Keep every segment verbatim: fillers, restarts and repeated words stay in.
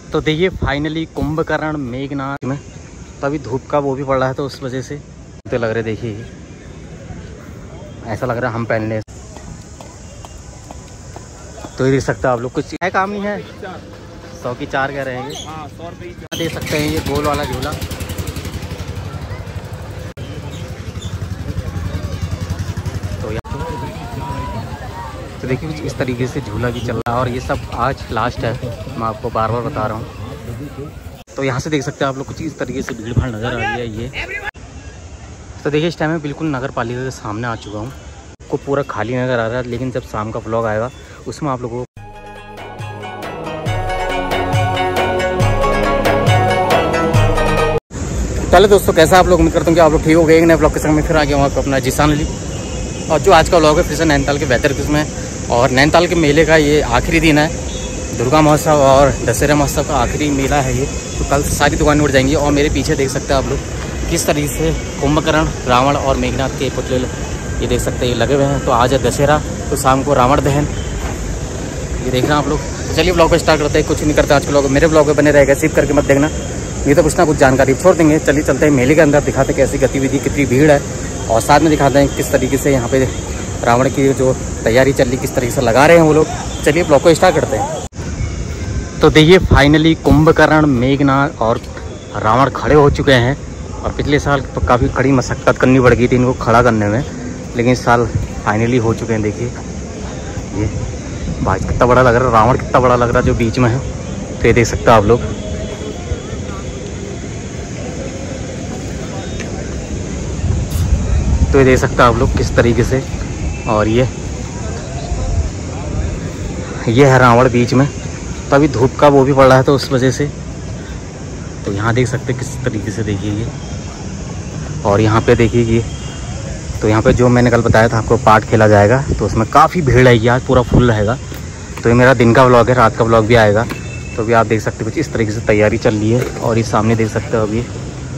तो देखिए फाइनली कुंभकर्ण मेघनाथ में तो अभी धूप का वो भी पड़ रहा है, तो उस वजह से तो लग रहे, देखिए ऐसा लग रहा है हम पहन ले। तो ये देख सकते हो आप लोग, कुछ है काम नहीं है, सौ की चार कह रहे हैं, सौ रुपये दे सकते हैं। ये गोल वाला झूला तो तो देखिए कुछ इस तरीके से झूला भी चल रहा है, और ये सब आज लास्ट है, मैं आपको बार बार बता रहा हूँ। तो यहाँ से देख सकते हैं आप लोग, कुछ इस तरीके से भीड़ भाड़ नज़र आ रही है ये। तो देखिए इस टाइम में बिल्कुल नगर पालिका के सामने आ चुका हूँ, को पूरा खाली नज़र आ रहा है, लेकिन जब शाम का व्लॉग आएगा उसमें आप लोगों को पहले दोस्तों कैसा आप लोग, उम्मीद करता हूँ कि आप लोग ठीक हो गए। एक नए ब्लॉग के संग में फिर आ गया हूँ आपको अपना जिसान अली। और जो आज का व्लॉग है फिर से नैनीताल के वेदर के उसमें, और नैनीताल के मेले का ये आखिरी दिन है, दुर्गा महोत्सव और दशहरा महोत्सव का आखिरी मेला है ये। तो कल सारी दुकानें उठ जाएंगी, और मेरे पीछे देख सकते हैं आप लोग किस तरीके से कुंभकर्ण, रावण और मेघनाथ के पुतले ये देख सकते हैं ये लगे हुए हैं। तो आज है दशहरा, तो शाम को रावण दहन ये देख रहे हैं आप लोग। चलिए ब्लॉग पे स्टार्ट करते हैं, कुछ नहीं करते आज के ब्लॉग, मेरे ब्लॉग में बने रहेगा, सिप करके मत देखना, ये तो कुछ ना कुछ जानकारी छोड़ देंगे। चलिए चलते हैं मेले के अंदर, दिखाते हैं कैसी गतिविधि, कितनी भीड़ है, और साथ में दिखाते हैं किस तरीके से यहाँ पे रावण की जो तैयारी चल रही किस तरीके से लगा रहे हैं वो लोग। चलिए ब्लॉग को स्टार्ट करते हैं। तो देखिए फाइनली कुंभकर्ण, मेघनाथ और रावण खड़े हो चुके हैं, और पिछले साल तो काफ़ी कड़ी मशक्क़त करनी पड़ गई थी इनको खड़ा करने में, लेकिन इस साल फाइनली हो चुके हैं। देखिए ये भाई कितना बड़ा लग रहा है, रावण कितना बड़ा लग रहा है जो बीच में है, तो ये देख सकते हो आप लोग। तो ये देख सकते हो आप लोग किस तरीके से, और ये ये है रावण बीच में, तो अभी धूप का वो भी पड़ रहा है, तो उस वजह से तो यहाँ देख सकते हैं किस तरीके से, देखिए ये। और यहाँ पे देखिए ये, तो यहाँ पे जो मैंने कल बताया था आपको पार्ट खेला जाएगा, तो उसमें काफ़ी भीड़ है, आज पूरा फुल रहेगा। तो ये मेरा दिन का व्लॉग है, रात का व्लॉग भी आएगा। तो अभी आप देख सकते हो कुछ इस तरीके से तैयारी चल रही है, और ये सामने देख सकते हो अभी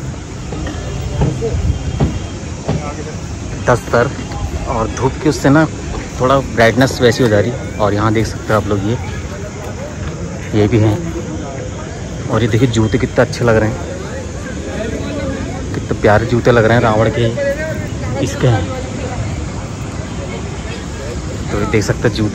दस्तर, और धूप की उससे ना थोड़ा ब्राइटनेस वैसी हो जा रही। और यहाँ देख सकते हो आप लोग ये ये भी हैं, और ये देखिए जूते कितने अच्छे लग रहे हैं, कितने प्यारे जूते लग रहे हैं रावण के इसके हैं। तो ये देख सकते हैं जूते,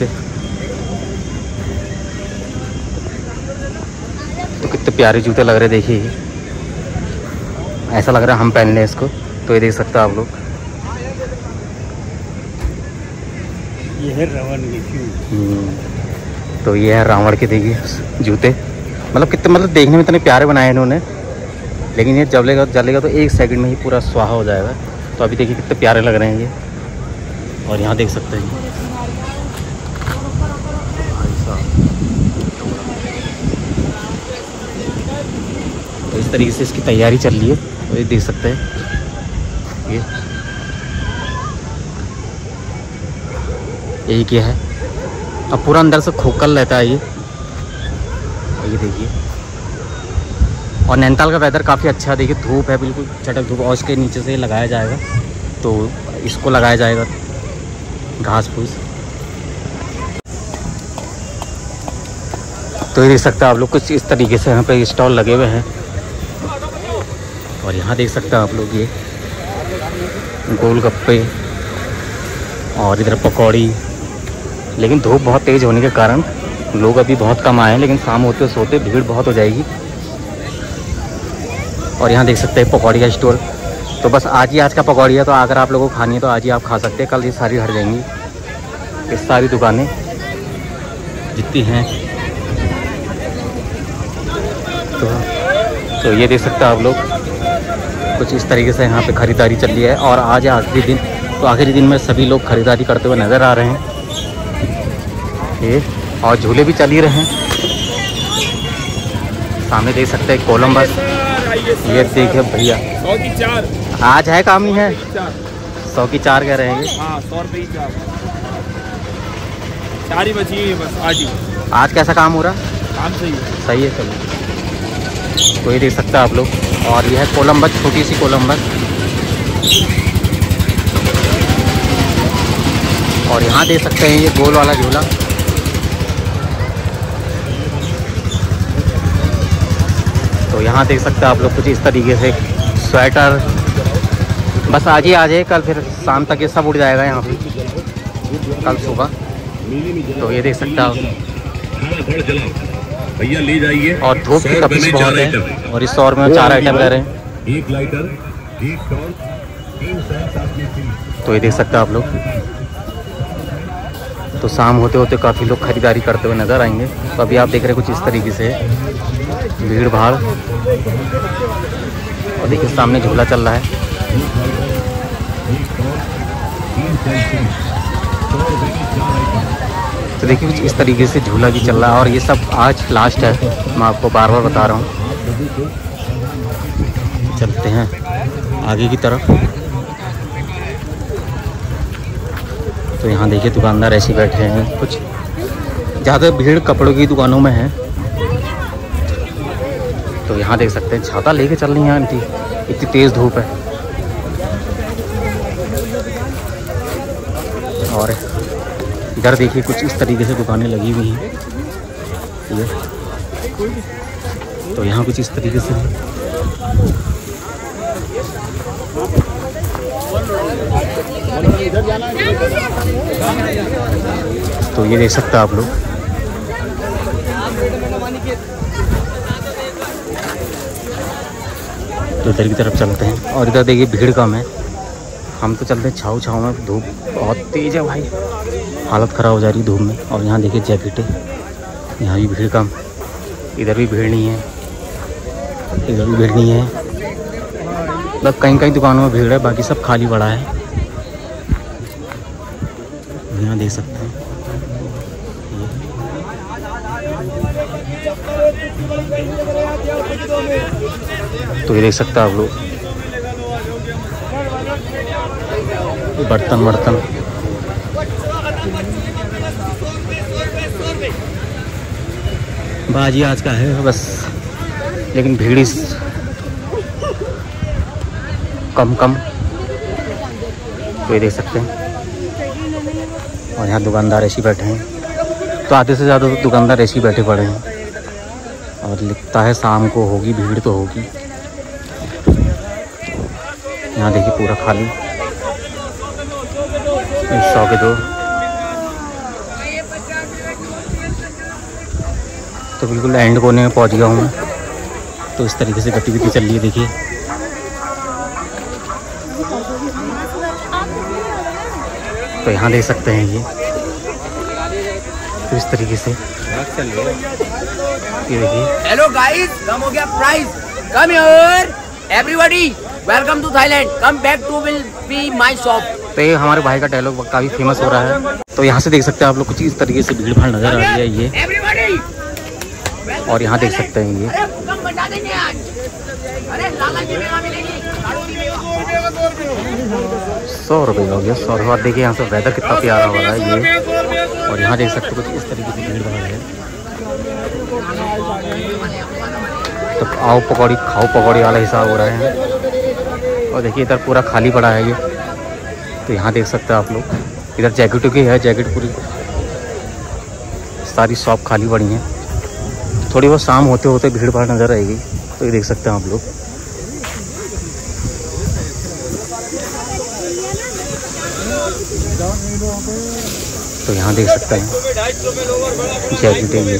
तो कितने प्यारे जूते लग रहे हैं, देखिए ये ऐसा लग रहा है हम पहन लें इसको। तो ये देख सकते हो आप लोग, ये है रावण के, तो ये है रावण के देखिए जूते, मतलब कितने मतलब देखने में इतने प्यारे बनाए इन्होंने, लेकिन ये जलेगा जलेगा तो एक सेकंड में ही पूरा स्वाहा हो जाएगा। तो अभी देखिए कितने प्यारे लग रहे हैं ये, और यहाँ देख सकते हैं तो इस तरीके से इसकी तैयारी चल रही है। तो ये देख सकते हैं ये यही क्या है, अब पूरा अंदर से खोखल रहता है ये, ये देखिए। और नैनीताल का वेदर काफ़ी अच्छा है, देखिए धूप है बिल्कुल चटक धूप, और इसके नीचे से लगाया जाएगा, तो इसको लगाया जाएगा घास फूस। तो ये देख सकते हैं आप लोग कुछ इस तरीके से यहाँ पे स्टॉल लगे हुए हैं, और यहाँ देख सकते हैं आप लोग ये गोलगप्पे, और इधर पकौड़ी। लेकिन धूप बहुत तेज़ होने के कारण लोग अभी बहुत कम आए हैं, लेकिन शाम होते सोते भीड़ बहुत हो जाएगी। और यहाँ देख सकते हैं पकौड़ी का स्टोर, तो बस आज ही आज का पकौड़ी है, तो अगर आप लोगों को खानी है तो आज ही आप खा सकते हैं, कल ये सारी हट जाएंगी, ये सारी दुकानें जितनी हैं। तो, तो ये देख सकते हैं आप लोग कुछ इस तरीके से यहाँ पे ख़रीदारी चल रही है, और आज है आखिरी दिन, तो आखिरी दिन में सभी लोग खरीदारी करते हुए नज़र आ रहे हैं ये, और झूले भी चल ही रहे हैं। सामने देख सकते हैं कोलंबस, ये देखिए भैया सौ की चार, आज है काम नहीं है, सौ की चार कह रहे हैं, हाँ सौ रुपये की चार, चार ही बची है बस आज ही। आज कैसा काम हो रहा है? काम सही है, सही है चलो। तो ये देख सकते हैं आप लोग, और यह है कोलंबस, छोटी सी कोलंबस, और यहाँ देख सकते हैं ये गोल वाला झूला, तो यहाँ देख सकते हैं आप लोग कुछ इस तरीके से स्वेटर, बस आज ही आ जाए, कल फिर शाम तक ये सब उड़ जाएगा यहाँ पे, कल सुबह। तो ये देख सकते हैं आप, भैया ले जाइए। और धूप की तपिश बहुत है और इस सौर में चार आइटम ले रहे हैं। एक लाइटर, एक टॉर्च, तीन सैर आपके फ्री। तो ये देख सकते हैं आप लोग। तो शाम होते होते काफ़ी लोग खरीदारी करते हुए नज़र आएंगे। तो अभी आप देख रहे हैं कुछ इस तरीके से भीड़ भाड़, और देखिए सामने झूला चल रहा है। तो देखिए कुछ इस तरीके से झूला भी चल रहा है और ये सब आज लास्ट है, मैं आपको बार बार बता रहा हूँ। चलते हैं आगे की तरफ। तो यहाँ देखिए दुकानदार ऐसे बैठे हैं, कुछ ज़्यादा भीड़ कपड़ों की दुकानों में है। तो यहाँ देख सकते हैं छाता लेके चल रही हैं आंटी, इतनी तेज़ धूप है। और इधर देखिए कुछ इस तरीके से दुकानें लगी हुई हैं ये। तो यहाँ कुछ इस तरीके से है। तो ये देख सकते हैं आप लोग। तो इधर की तरफ चलते हैं और इधर देखिए भीड़ कम है। हम तो चलते हैं छाव छाव में, धूप बहुत तेज है भाई, हालत ख़राब हो जा रही है धूप में। और यहाँ देखिए जैकेटें, यहाँ भी भीड़ कम, इधर भी भीड़ नहीं है, इधर भी भीड़ नहीं है। मतलब कहीं कहीं दुकानों में भीड़ है, बाकी सब खाली पड़ा है। यहाँ देख सकते हैं तो ये देख सकते हैं आप लोग बर्तन बर्तन। बाजी आज का है बस, लेकिन भीड़ इस कम कम। तो ये देख सकते हैं। और यहाँ दुकानदार ऐसे बैठे हैं, तो आधे से ज़्यादा तो दुकानदार ऐसे बैठे पड़े हैं। और लिखता है शाम को होगी भीड़ तो होगी। यहाँ देखिए पूरा खाली, सौ के दो। तो बिल्कुल एंड कोने में पहुँच गया हूँ मैं। तो इस तरीके से गतिविधि चल रही है देखिए। तो यहाँ देख सकते हैं ये, तो इस तरीके से ये देखिए। हेलो गाइस, कम हो गया price, come here everybody, welcome to Thailand, come back to will be my shop. तो ये हमारे भाई का डायलॉग काफ़ी फेमस हो रहा है। तो यहाँ से देख सकते हैं आप लोग कुछ इस तरीके से भीड़ भाड़ नज़र आ रही है ये। और यहाँ देख सकते हैं ये सौ रुपये हो गया, सौ रुपये। देखिए यहाँ से वेदर कितना प्यारा हो रहा है ये। और यहाँ देख सकते हो कुछ इस तरीके से भीड़ भाड़ है। तो आओ पकौड़ी खाओ पकौड़ी वाला हिसाब हो रहा है। और देखिए इधर पूरा खाली पड़ा है ये। तो यहाँ देख सकते हैं आप लोग, इधर जैकेटों की है, जैकेट पूरी सारी शॉप खाली पड़ी हैं। थोड़ी बहुत शाम होते होते भीड़ भाड़ नज़र आएगी। तो ये देख सकते हैं आप लोग। तो यहाँ देख सकते हैं जैकेटें ये।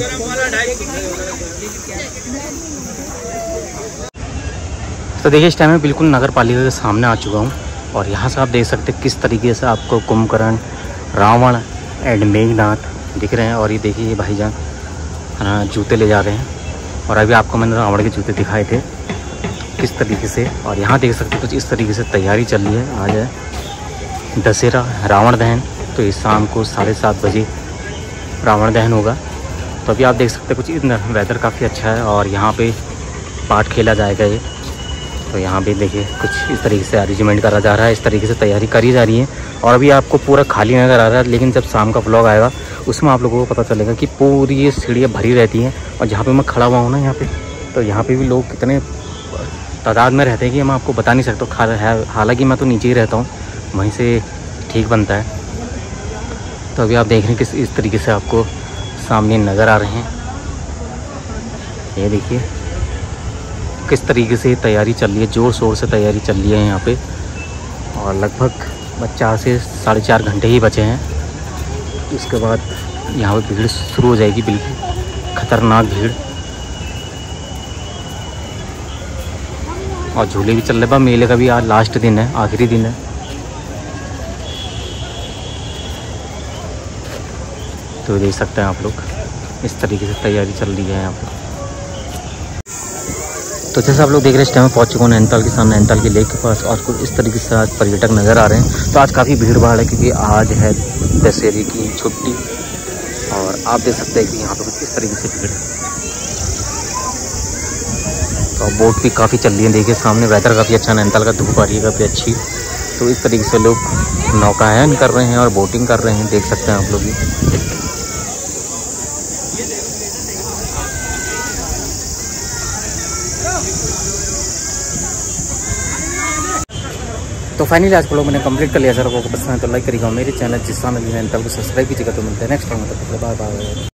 तो देखिए इस टाइम में बिल्कुल नगर पालिका के सामने आ चुका हूँ। और यहाँ से आप देख सकते हैं किस तरीके से आपको कुंभकर्ण, रावण एंड मेघनाथ दिख रहे हैं। और ये देखिए ये भाईजान जूते ले जा रहे हैं। और अभी आपको मैंने रावण के जूते दिखाए थे किस तरीके से। और यहाँ देख सकते हैं कुछ इस तरीके से तैयारी चल रही है। आज है दशहरा, रावण दहन। तो इस शाम को साढ़े सात बजे रावण दहन होगा। तो अभी आप देख सकते हैं कुछ इतना वेदर काफ़ी अच्छा है। और यहाँ पे पाठ खेला जाएगा ये। तो यहाँ पे देखिए कुछ इस तरीके से अरेंजमेंट करा जा रहा है, इस तरीके से तैयारी करी जा रही है। और अभी आपको पूरा खाली नज़र आ रहा है, लेकिन जब शाम का व्लॉग आएगा उसमें आप लोगों को पता चलेगा कि पूरी ये सीढ़ियाँ भरी रहती हैं। और जहाँ पे मैं खड़ा हुआ हूँ ना यहाँ पे, तो यहाँ पे भी लोग कितने तादाद में रहते हैं कि मैं आपको बता नहीं सकता। हालांकि मैं तो नीचे ही रहता हूँ, वहीं से ठीक बनता है। तो अभी आप देख रहे हैं किस इस तरीके से आपको सामने नज़र आ रहे हैं। ये देखिए किस तरीके से तैयारी चल रही है, ज़ोर शोर से तैयारी चल रही है यहाँ पे। और लगभग बस चार से साढ़े चार घंटे ही बचे हैं, उसके बाद यहाँ पे भीड़ शुरू हो जाएगी, बिल्कुल खतरनाक भीड़। और झूले भी चल रहे हैं। मेले का भी आज लास्ट दिन है, आखिरी दिन है। तो देख सकते हैं आप लोग, इस तरीके से तैयारी चल रही है यहाँ पर। तो जैसे आप लोग देख रहे हैं, इस टाइम पहुँच चुका हूँ नैनीताल के सामने, नैनीताल के लेक के पास। और कुछ इस तरीके से आज पर्यटक नज़र आ रहे हैं। तो आज काफ़ी भीड़ भाड़ है, क्योंकि आज है दशहरे की छुट्टी। और आप देख सकते हैं कि यहाँ पर कुछ इस तरीके से भीड़ है। तो बोट भी काफ़ी चल रही है। देखिए सामने वेदर काफ़ी अच्छा, नैनीताल का धूप आ रही है काफ़ी अच्छी। तो इस तरीके से लोग नौकायन कर रहे हैं और बोटिंग कर रहे हैं, देख सकते हैं आप लोग भी। तो फाइनली आज को लोग मैंने कंप्लीट कर लिया। सर आपको पसंद है तो लाइक करिएगा, मेरे चैनल जिसान नैनीताल को सब्सक्राइब कीजिएगा। तो मिलते हैं नेक्स्ट टाइम, बाय बाय।